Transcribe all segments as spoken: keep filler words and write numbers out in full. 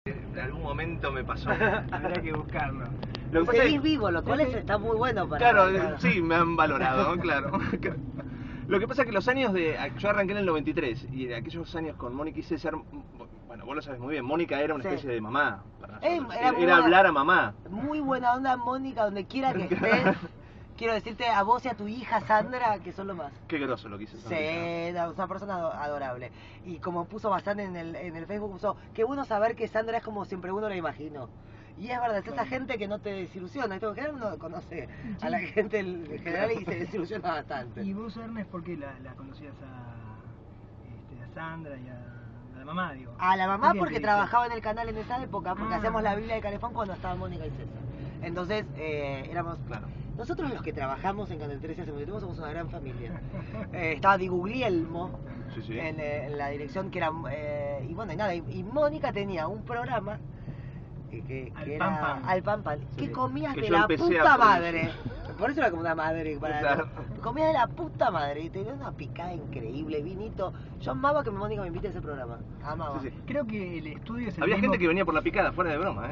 En algún momento me pasó. Habrá que buscarlo. Lo que Y pasa seguís es- vivo, lo cual es- está muy bueno para... Claro, para- sí, me han valorado, claro. Lo que pasa es que los años de... Yo arranqué en el noventa y tres y de aquellos años con Mónica y César, bueno, vos lo sabes muy bien, Mónica era una Sí. especie de mamá para Eh, nosotros. era Era, muy era buena- hablar a mamá. Muy buena onda, Mónica, donde quiera que estés. Quiero decirte a vos y a tu hija Sandra que son lo más. Qué groso lo que hizo Sí, Sandrita. era una persona ado- adorable. Y como puso bastante en el, en el Facebook, puso, qué bueno saber que Sandra es como siempre uno la imaginó. Y es verdad, es esa Bueno. gente que no te desilusiona. Esto en general uno conoce Sí. a la gente en general y se desilusiona bastante. ¿Y vos, Ernest, por qué la, la conocías a, este, a Sandra y a, a la mamá, digo? A la mamá ¿Por qué porque te trabajaba en el canal en esa época, porque Ah. hacíamos la Biblia de Calefón cuando estaban Mónica y César. Entonces, eh, éramos... Claro. Nosotros los que trabajamos en Canal trece hace mucho tiempo somos una gran familia. Eh, estaba Di Guglielmo Sí, sí. en, eh, en la dirección que era... eh, y bueno, y nada, y, y Mónica tenía un programa que, que, Al que Pan era Pan. Al Pan Pan, que Sí. comías Que de yo la empecé a puta producir. madre. Por eso era como una madre para Claro. comías de la puta madre y tenía una picada increíble, vinito. Yo amaba que Mónica me invite a ese programa. Amaba. Sí, sí. Creo que el estudio es el Había mismo... gente que venía por la picada, fuera de broma, ¿eh?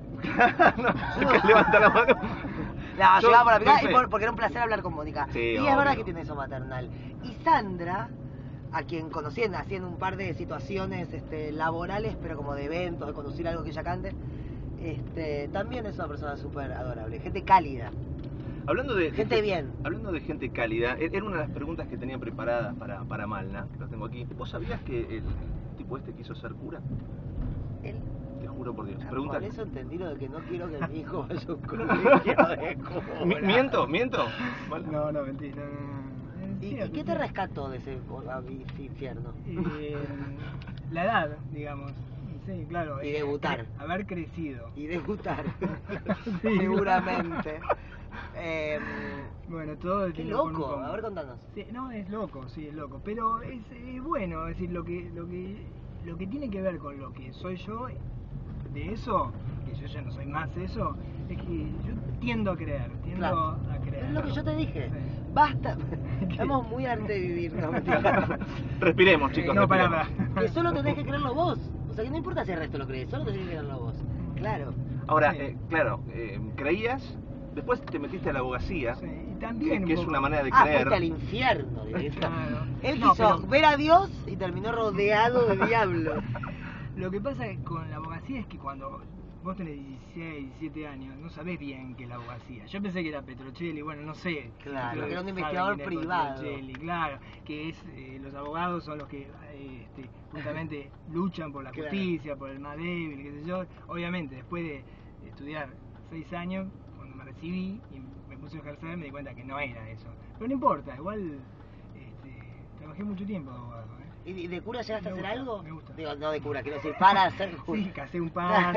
no, levanta la mano. No, Yo llegaba por la picada doy y fe. por- porque era un placer hablar con Mónica. Sí, y es obvio. verdad que tiene eso maternal. Y Sandra, a quien conocí en- así en un par de situaciones este, laborales, pero como de eventos, de conducir algo que ella cante, este, también es una persona súper adorable, gente cálida. Hablando de, Gente de- bien. Hablando de gente cálida, e- era una de las preguntas que tenía preparadas para, para Malna, que lo tengo aquí. ¿Vos sabías que el tipo este quiso ser cura? Él, Te juro por Dios. por Pregúntale. eso entendí lo de que no quiero que mi hijo vaya a un colegio de Mi- cura. ¿Miento? ¿Miento? Malna. No, no, mentira. No, no, no. Es ¿Y, y cierto, qué es te cierto. rescató de ese ab- infierno? Eh, la edad, digamos. Sí, claro. Y eh, debutar. cre- Haber crecido. Y debutar. Sí, Seguramente. Eh, Bueno, todo qué tiene con un loco, combo. a ver, contanos. Sí, no, es loco, sí, es loco. Pero es eh, bueno, es decir, lo que, lo que lo que tiene que ver con lo que soy yo, de eso, que yo ya no soy más eso, es que yo tiendo a creer, tiendo Claro. a creer. Es lo que yo te dije. Sí. Basta. Estamos muy arte de vivir, no, mentira. Respiremos, chicos. No, para, respiremos. para. Que solo tenés que creerlo vos. O sea, que no importa si el resto lo cree, solo tenés que creerlo vos. Claro. Ahora, Sí. eh, claro, eh, creías, después te metiste a la abogacía, Sí, y que, también que un es poco- una manera de Ah, creer. fuiste al infierno, directo. Claro. Él No, quiso pero- ver a Dios y terminó rodeado de diablos. Lo que pasa con la abogacía es que cuando vos tenés dieciséis, diecisiete años, no sabés bien qué es la abogacía. Yo pensé que era Petrocelli, bueno, no sé. Claro, Ustedes que era un saben investigador quién es privado. Petrocelli, claro, que es, eh, los abogados son los que eh, este, justamente luchan por la Claro. justicia, por el más débil, qué sé yo. Obviamente, después de estudiar seis años, cuando me recibí y me puse a ejercer, me di cuenta que no era eso. Pero no importa, igual este, trabajé mucho tiempo de abogado. ¿eh? ¿Y de cura llegaste a Me hacer gusta, algo? me gusta. Digo, no de cura, quiero decir, para hacer cura. Sí, casé un pan.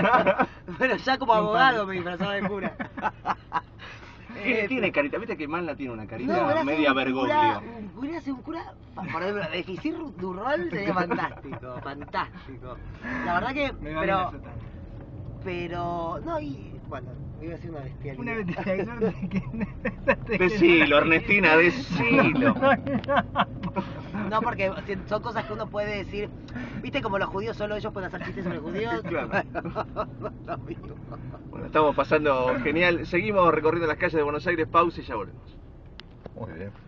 Pero ya como Un abogado pan. me disfrazaba de cura. Tiene, Eh, tiene carita, viste que Malna tiene una carita No, hubiera media sido un cura, Bergoglio. un- hubiera sido un cura, por ejemplo, de Fisir Durrol sería fantástico, fantástico. La verdad que, Me vale la pero, sotana. pero, no, y, bueno, iba a decir una bestialidad. Una vez que... Decilo, Ernestina, decilo. No, porque son cosas que uno puede decir, viste como los judíos, solo ellos pueden hacer chistes sobre judíos. Claro. Lo mismo. Bueno, estamos pasando genial. Seguimos recorriendo las calles de Buenos Aires. Pausa y ya volvemos. Muy bien.